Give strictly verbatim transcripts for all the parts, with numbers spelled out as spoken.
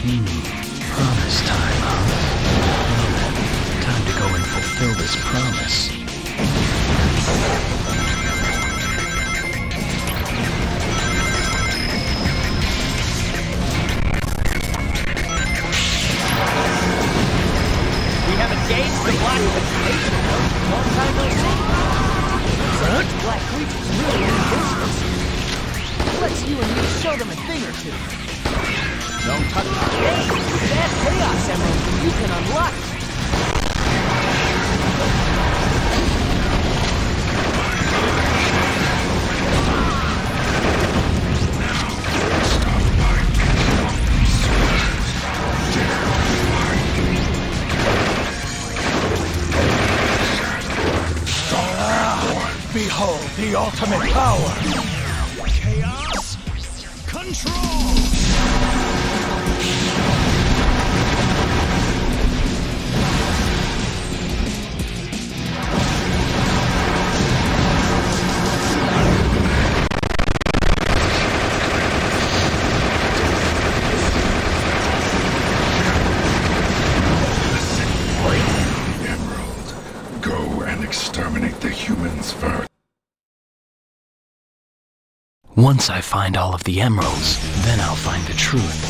Hmm. Promise time, huh? Well then, time to go and fulfill this promise. We have engaged the black vegetation. Long time no see. Huh? Black creatures really in business. Let's you and me show them a thing or two. Don't touch the game. With that Chaos Emerald, you can unlock it. Behold the ultimate power! Chaos Control! Emerald, go and exterminate the humans first. Once I find all of the emeralds, then I'll find the truth.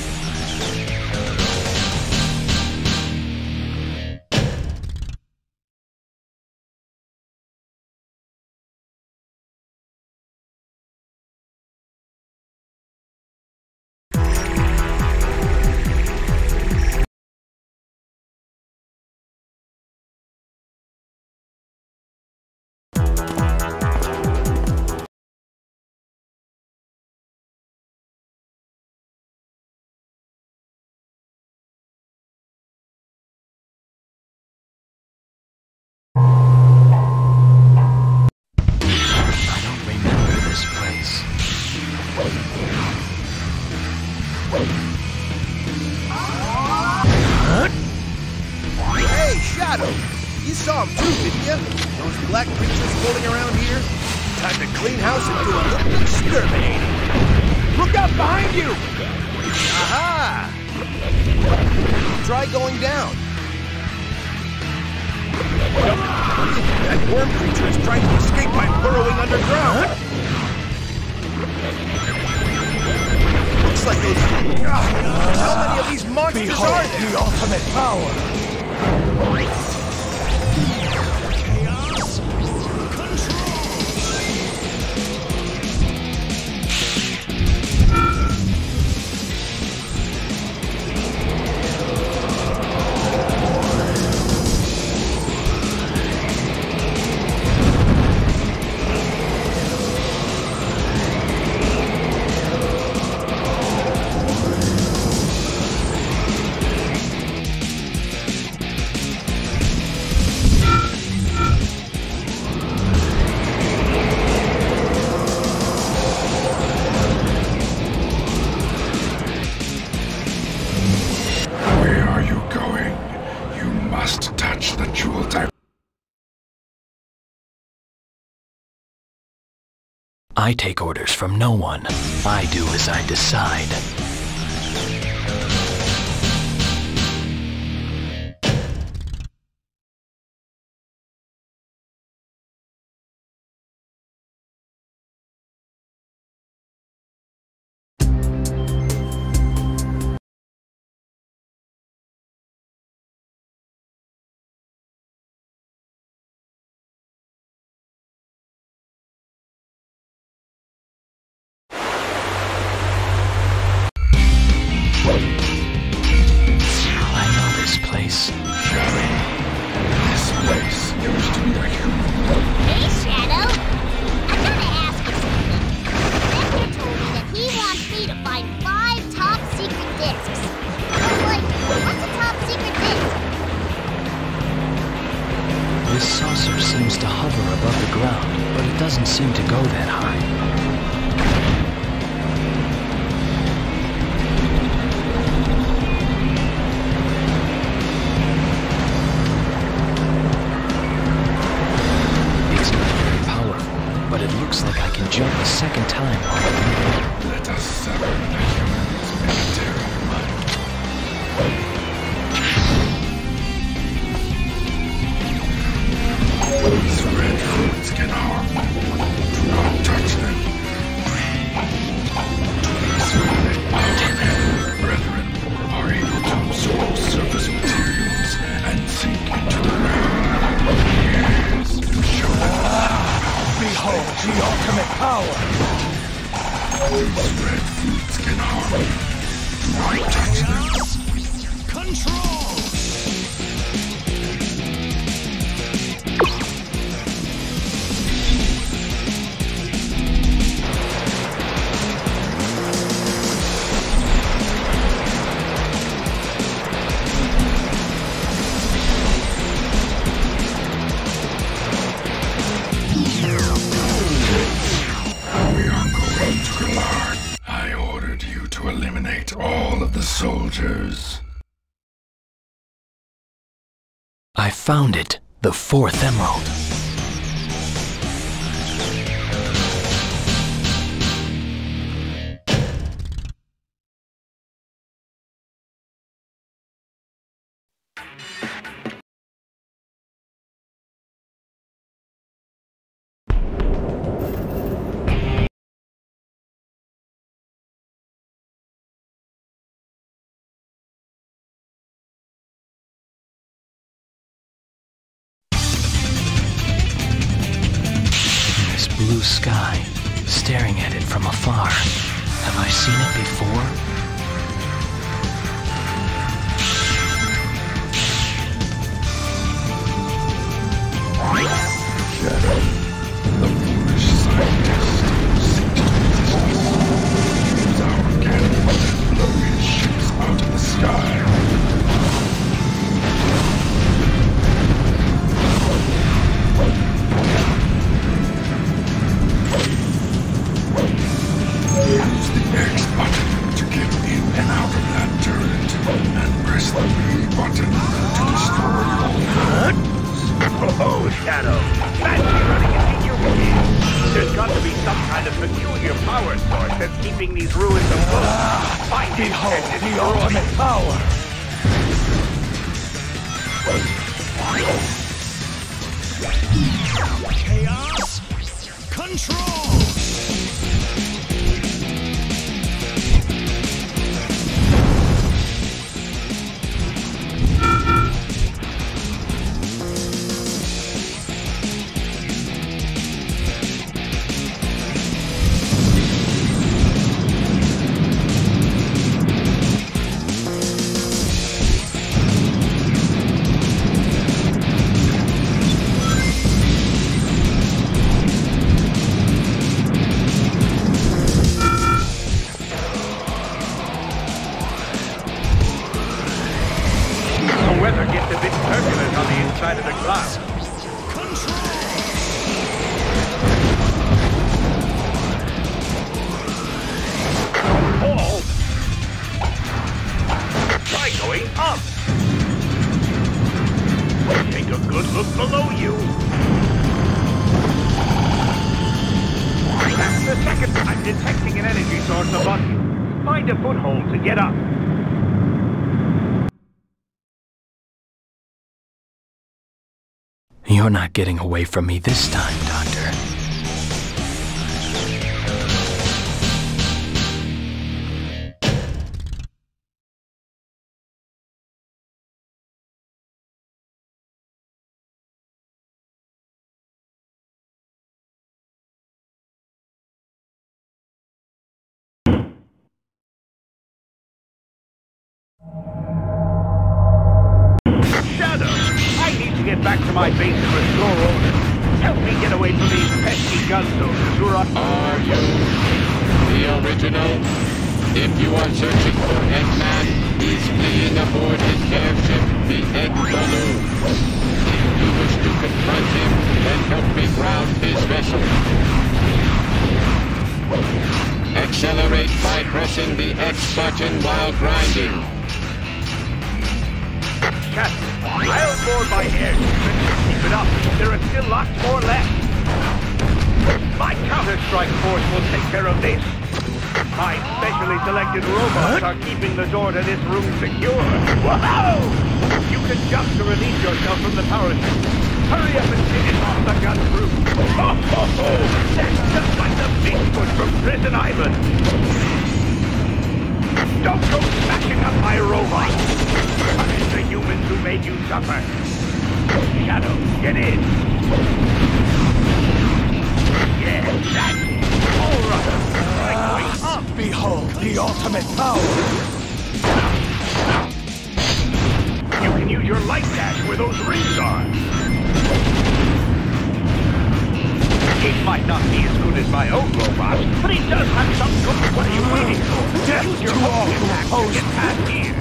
Hey, Shadow! You saw him too, didn't you? Those black creatures floating around here? Time to clean house and do a little exterminating. Look out behind you! Aha! Try going down. That worm creature is trying to escape by burrowing underground. Looks like those... Uh, how many of these monsters Behold are there? the ultimate power! Chaos Control! I take orders from no one. I do as I decide. Doesn't seem to go that high. It's not very powerful, but it looks like I can jump a second time. Let us sever the humans' military mind. of the soldiers. I found it, the fourth emerald. Blue sky, staring at it from afar. Have I seen it before? Shadow, the foolish scientist who seeks to resist us. Use our cannons and blow his ships out of the sky. Use the X button to get in and out of that turret, and press the B button to destroy all the Oh, Shadow! Fancy running into your way! There's got to be some kind of peculiar power source that's keeping these ruins afloat. Find it Behold and the destroy ultimate it. power! Chaos. Control. You're not getting away from me this time, Doctor. Back to my base and restore order. Help me get away from these pesky gun soldiers who are... Are you the original? If you are searching for Eggman, he's fleeing aboard his airship, the Egg Balloon. If you wish to confront him, then help me ground his vessel. Accelerate by pressing the X button while grinding. Captain, I'll board my airship. Keep it up. There are still lots more left. My counter-strike force will take care of this. My specially selected robots are keeping the door to this room secure. Whoa! You can jump to release yourself from the power system. Hurry up and finish off the gun crew. Oh, ho, ho. That's just like the Bigfoot from Prison Island. Don't go smashing up my robot! Punish the humans who made you suffer! Shadow, get in! Yeah, that's it! All right! Right way up! Behold the ultimate power! You can use your light dash where those rings are! It might not be as good as my own robot, but he does have some good. What are you waiting for? Death Use your to all own who attack to oppose get past here!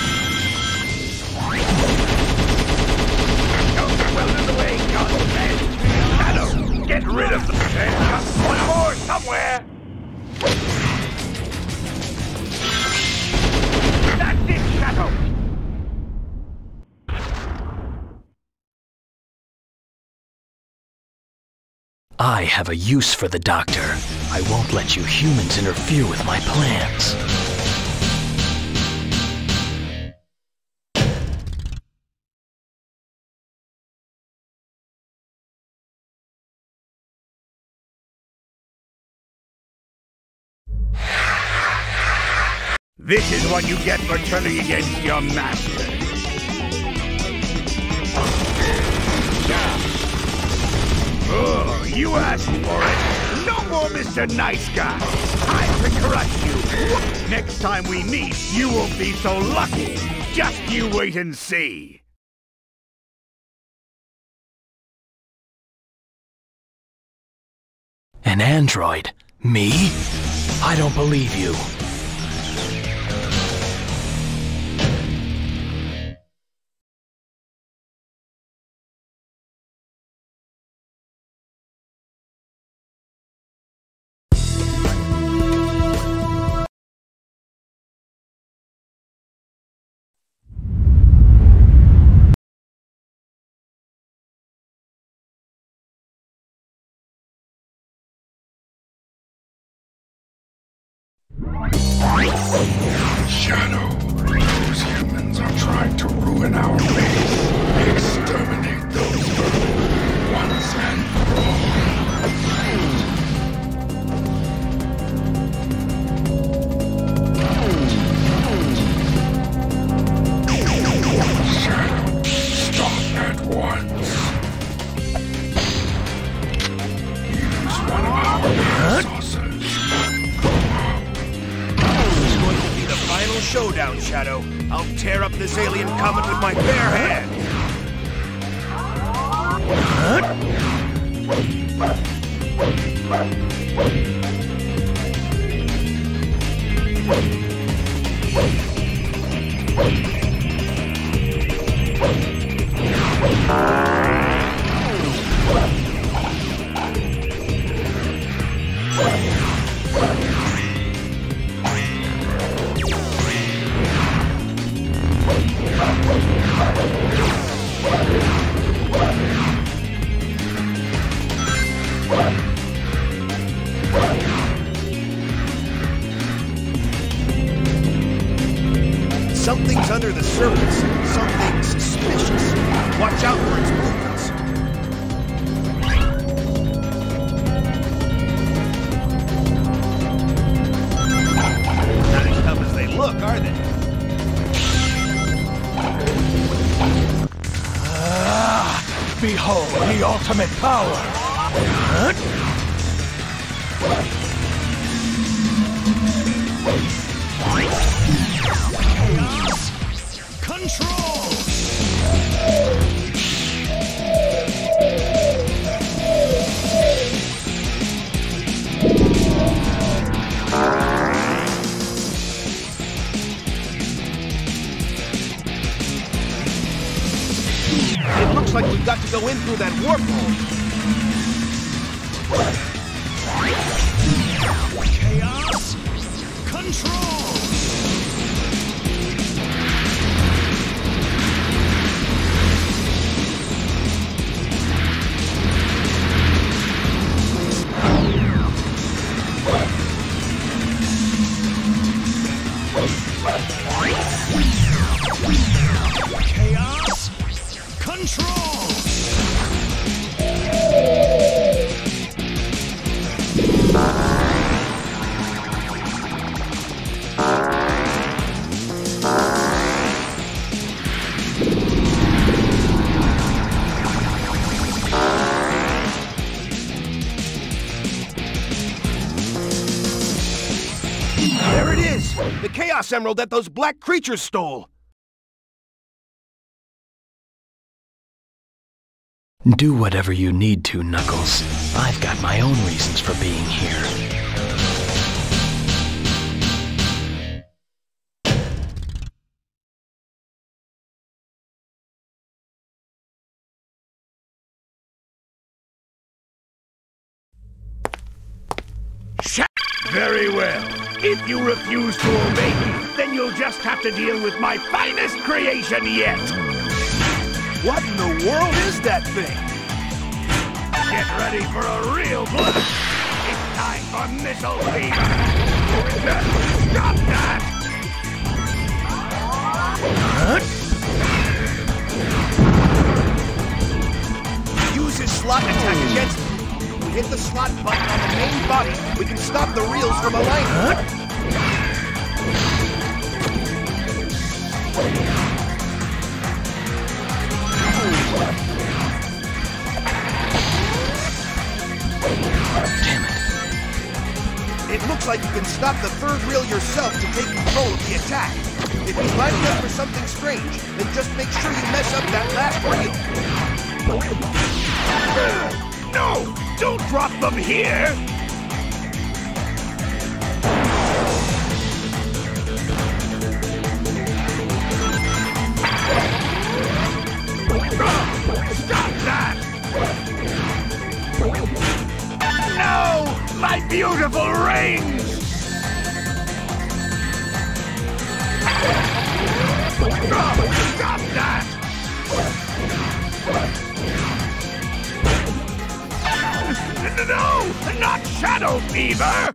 Go well in the way, Godman! Shadow, get rid of them! There's just one more somewhere! I have a use for the doctor. I won't let you humans interfere with my plans. This is what you get for turning against your master. Oh, you asked for it. No more Mister Nice Guy. Time to crush you. Next time we meet, you won't be so lucky. Just you wait and see. An android? Me? I don't believe you. Shadow, those humans are trying to ruin our base. Exterminate those vermin once and for all. Shadow, stop at once. Use one of our saucers. Final showdown, Shadow. I'll tear up this alien comet with my bare hands. Something's under the surface. Something suspicious. Watch out for its movements. Not as tough as they look, are they? Ah, behold the ultimate power! Control! It looks like we've got to go in through that warp hole. Chaos! Control! Chaos! Control! There it is! The Chaos Emerald that those black creatures stole! Do whatever you need to, Knuckles. I've got my own reasons for being here. Very well. If you refuse to obey me, then you'll just have to deal with my finest creation yet! What in the world is that thing? Get ready for a real blast! It's time for missile fever! Stop that! Use his slot attack against him. If we hit the slot button on the main body, we can stop the reels from aligning. Damn it. It looks like you can stop the third reel yourself to take control of the attack. If he's lining up for something strange, then just make sure you mess up that last reel. No! Don't drop them here! Stop that! No! My beautiful rings! Stop that! No! Not Shadow Fever!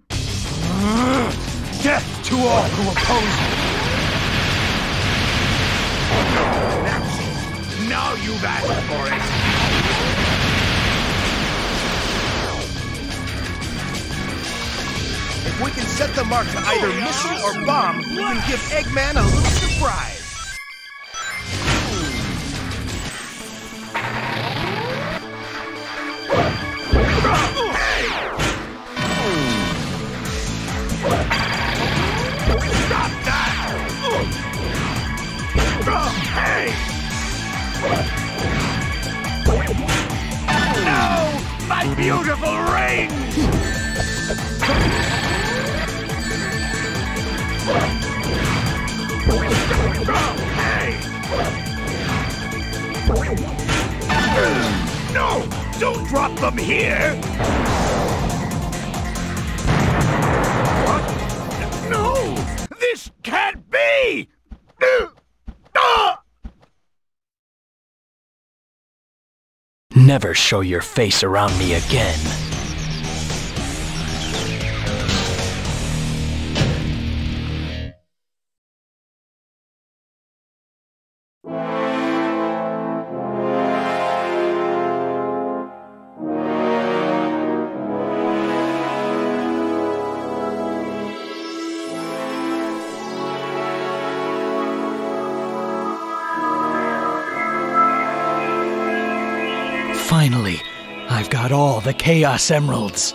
Death to all who oppose me! That's it! Now you've asked for it! If we can set the mark to either missile or bomb, we can give Eggman a little surprise. Stop that! Hey! No! My beautiful rings! Hey! No! Don't drop them here! What? No! This can't be! Never show your face around me again. Finally, I've got all the Chaos Emeralds.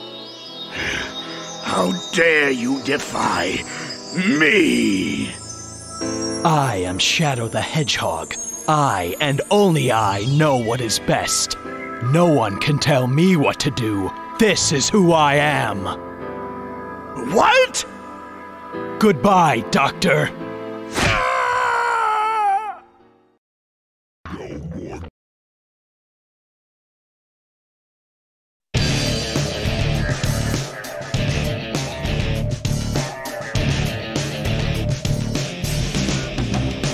How dare you defy me? I am Shadow the Hedgehog. I, and only I, know what is best. No one can tell me what to do. This is who I am. What? Goodbye, Doctor.